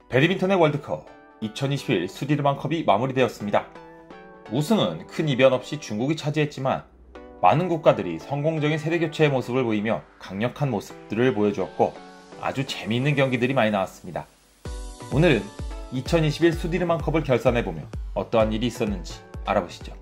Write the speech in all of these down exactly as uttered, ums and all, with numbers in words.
배드민턴의 월드컵 이천이십일 수디르만컵이 마무리되었습니다. 우승은 큰 이변 없이 중국이 차지했지만 많은 국가들이 성공적인 세대교체의 모습을 보이며 강력한 모습들을 보여주었고 아주 재미있는 경기들이 많이 나왔습니다. 오늘은 이천이십일 수디르만컵을 결산해보며 어떠한 일이 있었는지 알아보시죠.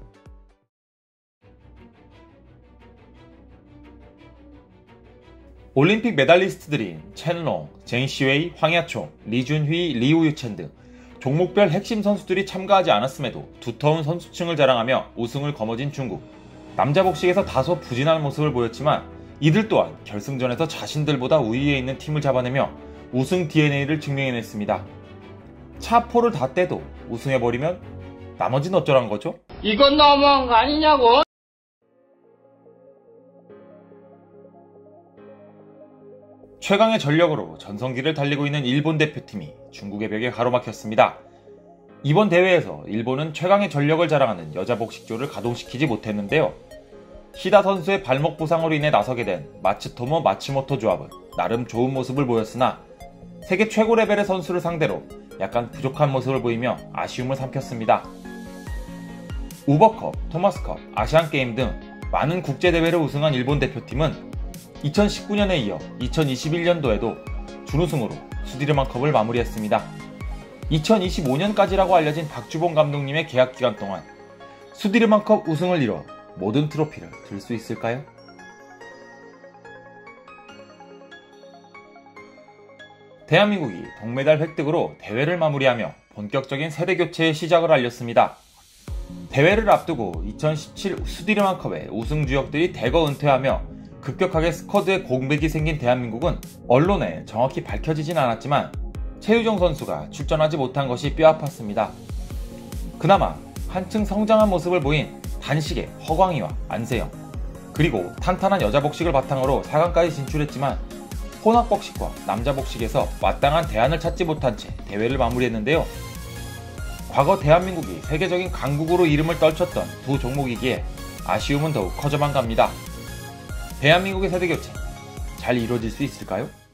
올림픽 메달리스트들인 첸롱, 쟁시웨이, 황야총, 리준휘, 리우유첸 등 종목별 핵심 선수들이 참가하지 않았음에도 두터운 선수층을 자랑하며 우승을 거머쥔 중국. 남자 복식에서 다소 부진한 모습을 보였지만 이들 또한 결승전에서 자신들보다 우위에 있는 팀을 잡아내며 우승 디엔에이를 증명해냈습니다. 차포를 다 떼도 우승해버리면 나머지는 어쩌란 거죠? 이건 너무한 거 아니냐고? 최강의 전력으로 전성기를 달리고 있는 일본 대표팀이 중국의 벽에 가로막혔습니다. 이번 대회에서 일본은 최강의 전력을 자랑하는 여자 복식조를 가동시키지 못했는데요. 히다 선수의 발목 부상으로 인해 나서게 된 마츠토모 마츠모토 조합은 나름 좋은 모습을 보였으나 세계 최고 레벨의 선수를 상대로 약간 부족한 모습을 보이며 아쉬움을 삼켰습니다. 우버컵, 토마스컵, 아시안게임 등 많은 국제대회를 우승한 일본 대표팀은 이천십구 년에 이어 이천이십일 년도에도 준우승으로 수디르만컵을 마무리했습니다. 이천이십오 년까지라고 알려진 박주봉 감독님의 계약 기간 동안 수디르만컵 우승을 이뤄 모든 트로피를 들 수 있을까요? 대한민국이 동메달 획득으로 대회를 마무리하며 본격적인 세대교체의 시작을 알렸습니다. 대회를 앞두고 이천십칠 수디르만컵의 우승 주역들이 대거 은퇴하며 급격하게 스쿼드에 공백이 생긴 대한민국은 언론에 정확히 밝혀지진 않았지만 최유정 선수가 출전하지 못한 것이 뼈아팠습니다. 그나마 한층 성장한 모습을 보인 단식의 허광희와 안세영, 그리고 탄탄한 여자 복식을 바탕으로 사 강까지 진출했지만 혼합 복식과 남자 복식에서 마땅한 대안을 찾지 못한 채 대회를 마무리했는데요. 과거 대한민국이 세계적인 강국으로 이름을 떨쳤던 두 종목이기에 아쉬움은 더욱 커져만 갑니다. 대한민국의 세대교체 잘 이루어질 수 있을까요?